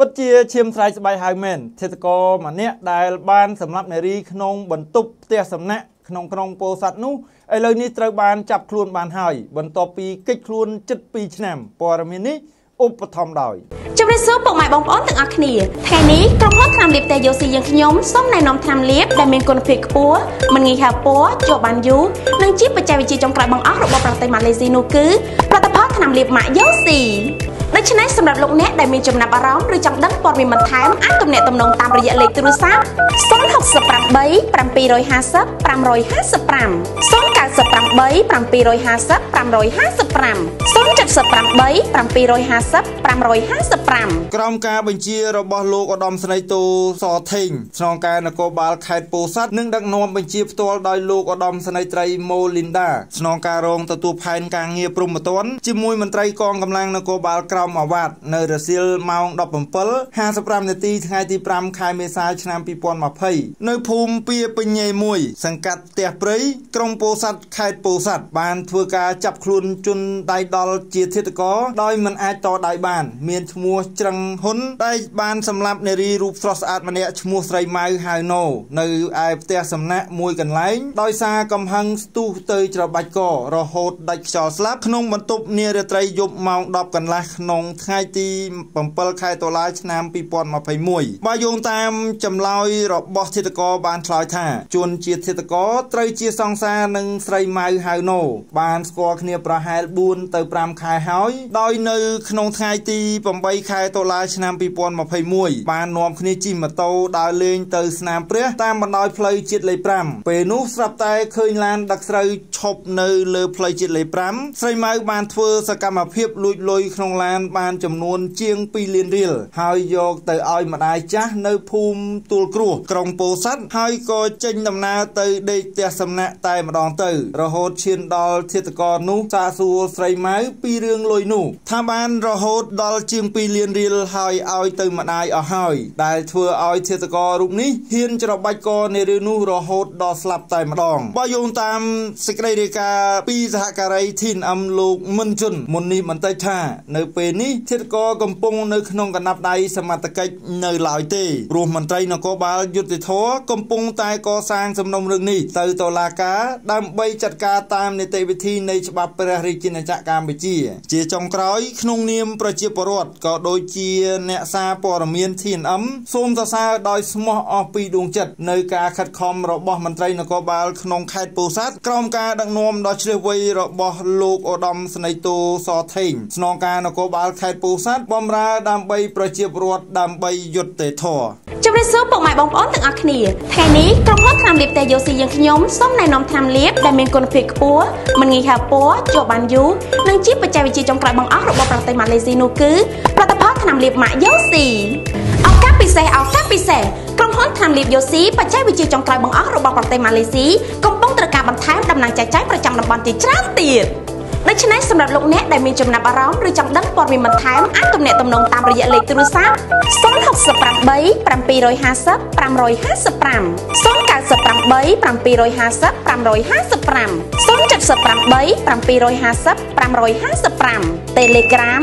bất chia chiêm sai bài hai men thế có mà nè đài ban sầm lấp này đi không bẩn tục tia sầm nè không po sạt nú ai lời ní trời ban chập khuôn ban hỏi bẩn to pi kích khuôn chất pi chém por mini ốp thom đòi trong đây số bộ máy bóng ón từng ác nỉ thay ní trong hốt tham liệp tè dầu xì dân nhóm sống này nòng tham liệp đại miền cồn phiệt búa mình nghỉ hà búa cho bàn dú nâng chip và chạy vị trí trong cài bóng óc rồi bọc tay Malaysia nô cứ và tập hot tham liệp mãi dấu xìดังนั้นสำหรับลูกเน็ตได้มีจำนวนอารมณ์หรือจังดังปอดมีมันแถมอันตุ่มเน็ตตุ่มนงตามระยะเลขโทรศัพท์060 8 550 550 090 8 550 550 กรมการบัญชีរបស់លោកឧត្តមស្រីតូសថេងស្នងការនគរបាលខេត្តពោធិ៍សាត់និងដឹកនាំបញ្ជាផ្ទាល់ដោយលោកឧត្តមស្រីត្រីម៉ូលីនដាស្នងការរងទទួលផែនការងារព្រំប្រទានជាមួយមន្ត្រីកងកម្លាំងនគរបាលក្រមអាវ៉ាត់នៅរសៀលម៉ោង 17:55 នាទីថ្ងៃទី 5 ខែមេសា ឆ្នាំ 2020 នៅភូមិពីពេញញេ1សង្កាត់ផ្ទះព្រៃក្រុងពោធិ៍សាត់ខេត្តពោធិ៍សាត់បានធ្វើការចាប់ខ្លួនជនដៃដល់ជាធិតកោដោយមិនអាចតដៃបានមានឈ្មោះច្រឹងហ៊ុនដែលបានសម្លាប់នារីរូបស្រស់ស្អាតម្នាក់ឈ្មោះស្រីម៉ៅហៅណូនៅឯផ្ទះសំណាក់មួយកន្លែងដោយសារកំហឹងស្ទុះទៅច្របាច់ករហូតដាច់ខ្យល់ស្លាប់ក្នុងបន្ទប់នារាត្រីយប់ម៉ោង 10 កន្លះក្នុងថ្ងៃទី 7 ខែតុលា ឆ្នាំ 2021 បើយោងតាមចម្លើយរបស់ធិតកោបានឆ្លើយថាជនជាធិតកោត្រូវជាសង្សារនឹងស្រីម៉ៅហៅណូបានស្គាល់គ្នាប្រហែល 4 ទៅ 5 ខែហើយដោយនៅក្នុងថ្ងៃទី 8 ខែតុលា ឆ្នាំ 2021 បាននាំគ្នាជិះម៉ូតូដើរលេងទៅស្នាមព្រះតាមបណ្ដោយផ្លូវជាតិលេខ 5 ពេលនោះស្រាប់តែឃើញឡានដឹកស្រូវឈប់នៅលើផ្លូវជាតិលេខ 5 ស្រីម៉ៅបានធ្វើសកម្មភាពលួចលុយក្នុងឡានបានចំនួនជាង 2 លានរៀលហើយយកទៅឲ្យម្ដាយចាស់នៅភូមិទួលគ្រោះក្រុងពោធិ៍សាត់ហើយក៏ចេញដំណើរទៅដេកផ្ទះសំណាក់តែម្ដងទៅរហូតឈានដល់ធិតកោនោះសាសួរស្រីម៉ៅពីរឿងលុយនោះថាបានរហូតដល់ជាង 2 លានរៀលហើយឲ្យទៅម្ដាយអស់ហើយដែលធ្វើឲ្យធិតកោរូបនេះហ៊ានច្របាច់កនារីនោះរហូតដល់ស្លាប់តែម្ដងបើយោងតាមសេចក្តីរាយការណ៍ពីសហការីធីនអឹមលោកមិនជុនមុននេះបន្តិចថានៅពេលនេះធិតកោកំពុងនៅក្នុងកណ្ដាប់ដៃសមត្ថកិច្ចនៅឡើយទេព្រោះមន្ត្រីនគរបាលយុត្តិធម៌កំពុងតែកសាងសំណុំរឿងនេះទៅតុលាការដើម្បីចាត់ការតាមនីតិវិធីនៃច្បាប់ព្រះរាជាណាចក្រកម្ពុជាជាចុងក្រោយក្នុងនាមប្រជាពលរដ្ឋក៏ដូចជាអ្នកសារព័ត៌មានធីនអឹមសូមសរសើរដោយស្មោះអស់ពីដួងចិត្តនៅការខិតខំរបស់មន្ត្រីនគរបាលក្នុងខេត្តពោធិ៍សាត់ក្រោមការដឹកនាំដ៏ជ្រាស់វៃរបស់លោកឧត្តមស្រីតូសថេងស្នងការនគរបាលខេត្តពោធិ៍សាត់បម្រើដើម្បីប្រជាពលរដ្ឋដើម្បីយុត្តិធម៌ជំរាបសួរពុកម៉ែបងប្អូនទាំងអស់គ្នាថ្ងៃនេះក្រុមហ៊ុនថ្នាំលាបតេយូស៊ីយើងខ្ញុំសូមណែនាំថ្នាំលាបដែលមានគុណភាពខ្ពស់មិនងាយហើរពណ៌ជាប់បានយូរនិងជាបច្ចេកវិទ្យាចុងក្រោយបង្អស់របស់ប្រទេសម៉ាឡេស៊ីនោះគឺផលិតផលថ្នាំលាបម៉ាក់យូស៊ីឱកាសពិសេសក្រុមហ៊ុនថ្នាំលាបយូស៊ីបច្ចេកវិទ្យាចុងក្រោយបង្អស់របស់ប្រទេសម៉ាឡេស៊ីកំពុងត្រូវការបន្ថែមដំណើរចែកចាយប្រចាំតំបន់ជាច្រើនទៀតដូច្នេះសម្រាប់លោកអ្នកដែលមានចំណាប់អារម្មណ៍ឬចង់ដឹងព័ត៌មានបន្ថែមអាចទំនាក់ទំនងតាមរយៈលេខទូរស័ព្ទ068 750 555 098 750 555 078 750 555 Telegram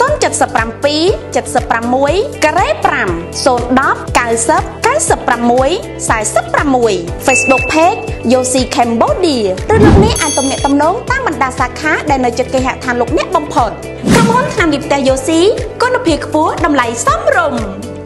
077 76 ការ៉េ5 010 90 96 46 Facebook Page Yosi Cambodia ឬលោកអ្នកអាចទំនាក់ទំនងតាមបណ្ដាសាខាដែលនៅជិតគេហដ្ឋានលោកអ្នកបំផុតក្រុមហ៊ុនថ្នាំលាបផ្ទះ Yosi គុណភាពខ្ពស់តម្លៃសមរម្យ